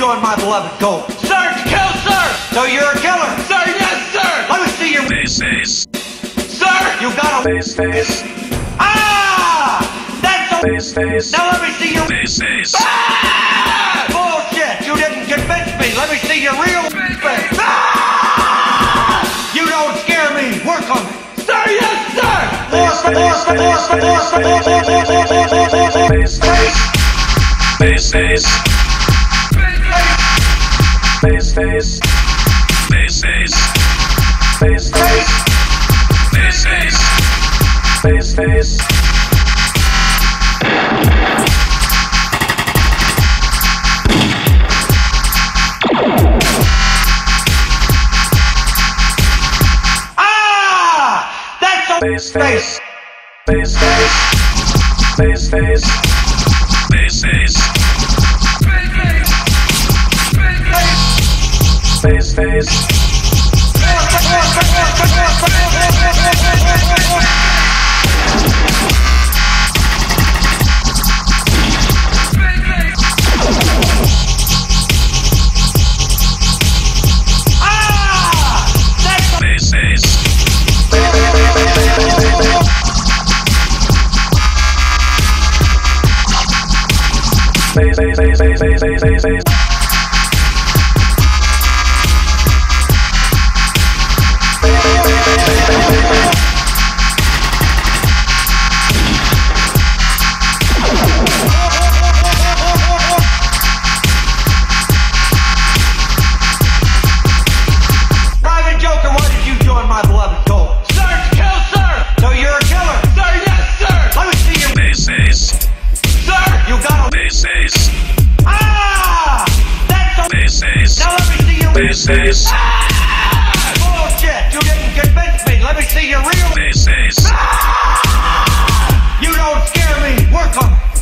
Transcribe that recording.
join my beloved cult? Sir, to kill, sir! So you're a killer? Sir, yes, sir! Let me see your Face. Sir! You got a Face. Ah! That's a Face. Now let me see your Face. Ah! Bullshit! You didn't convince me. Let me see your real face. Ah! You don't scare me. Work on me. Sir, yes, sir! Face. Ah! That's a face. Private Joker, why did you join my beloved cult? Sir, to kill, sir! So you're a killer? Sir, yes, sir! Let me see your Sir! You got a Ah! That's a Now let me see your Ah! Bullshit! You didn't convince me. Let me see your real Face. Ah! You don't scare me. Work on me.